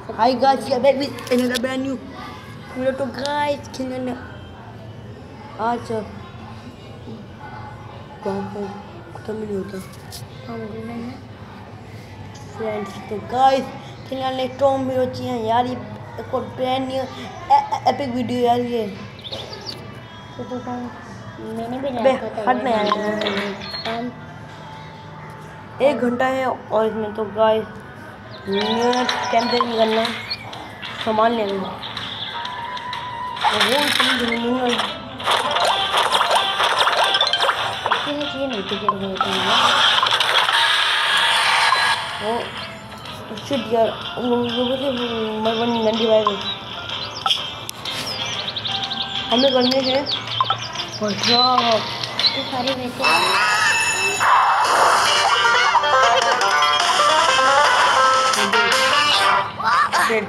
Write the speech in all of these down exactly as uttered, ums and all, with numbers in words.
Hi guys, we are back with another brand new video. तो guys खेलने आज कौन कौन खत्म नहीं होता फ्रेंड्स। तो guys खेलने टॉम हीरो चाहिए यार, ये एक और ब्रांड न्यू एपिक वीडियो यार ये। तो तो कौन मैंने भी अबे हट ना यार, एक घंटा है और इसमें तो गाइस कैंप निकलना सामान लेना वो चीज़ें नहीं टिकट गए थे वो शिट यार मरवन नंदी भाई हमें करने हैं तो सारी वैसे डेड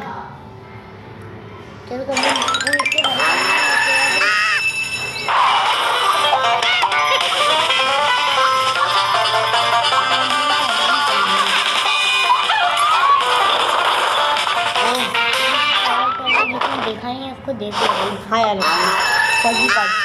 चलो कभी वो इसके बारे में देखा ही आपको देख हाँ यार फर्जी part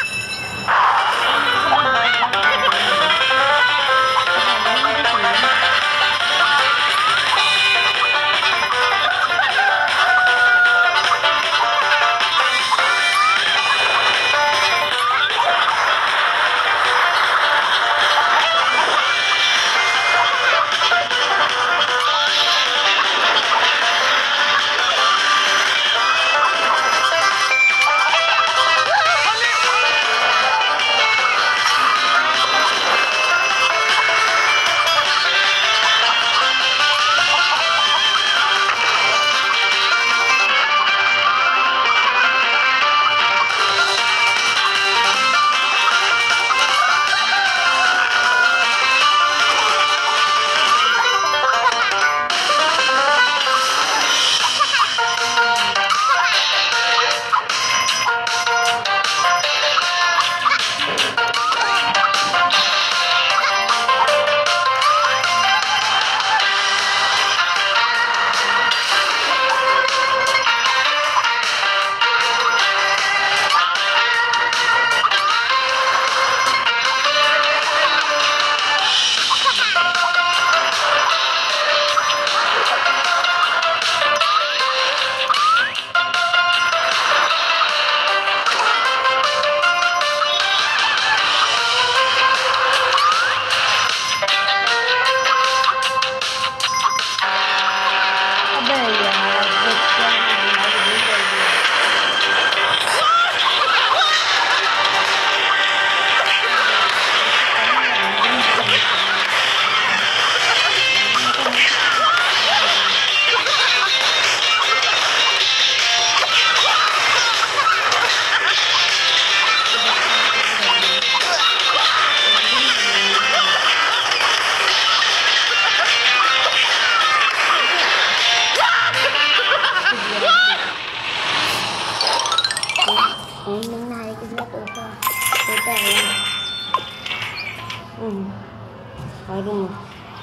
I don't know.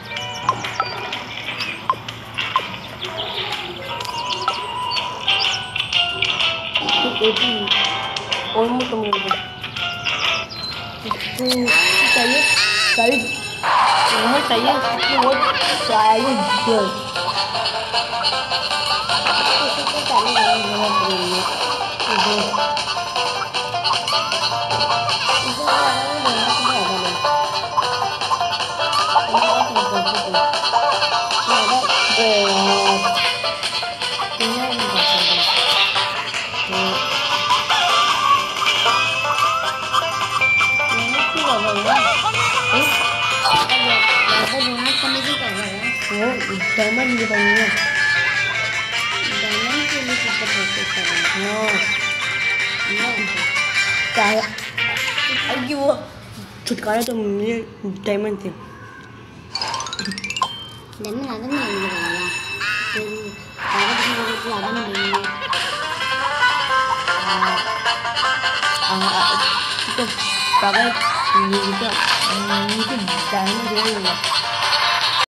eighty almost completed. इसको चाहिए साइड वहाँ चाहिए इसकी वो चाहिए जल इसको चालू करना पड़ेगा डायमंड भी बनेंगे डायमंड के लिए कितना प्रोसेस करना है क्या है वो छुटकारा तो मुझे डायमंड से डायमंड ज़्यादा नहीं मिलेगा फिर ज़्यादा नहीं मिलेंगे तो पागल मुझे मुझे डायमंड दे